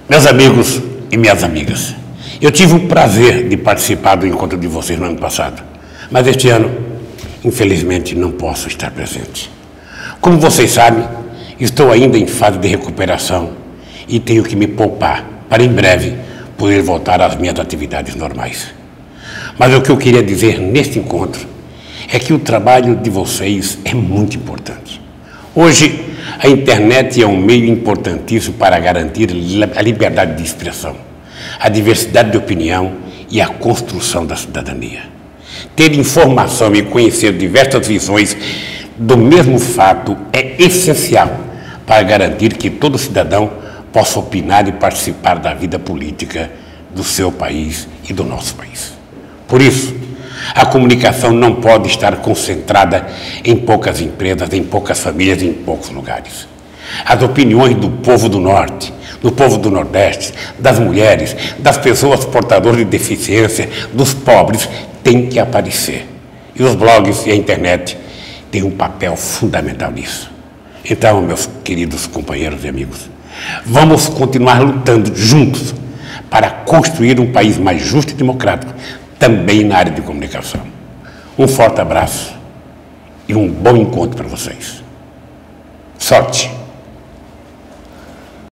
Meus amigos e minhas amigas, eu tive o prazer de participar do encontro de vocês no ano passado, mas este ano, infelizmente, não posso estar presente. Como vocês sabem, estou ainda em fase de recuperação e tenho que me poupar para em breve poder voltar às minhas atividades normais. Mas o que eu queria dizer neste encontro é que o trabalho de vocês é muito importante. Hoje, a internet é um meio importantíssimo para garantir a liberdade de expressão, a diversidade de opinião e a construção da cidadania. Ter informação e conhecer diversas visões do mesmo fato é essencial para garantir que todo cidadão possa opinar e participar da vida política do seu país e do nosso país. Por isso, a comunicação não pode estar concentrada em poucas empresas, em poucas famílias, em poucos lugares. As opiniões do povo do Norte, do povo do Nordeste, das mulheres, das pessoas portadoras de deficiência, dos pobres, têm que aparecer. E os blogs e a internet têm um papel fundamental nisso. Então, meus queridos companheiros e amigos, vamos continuar lutando juntos para construir um país mais justo e democrático, também na área de comunicação. Um forte abraço e um bom encontro para vocês. Sorte!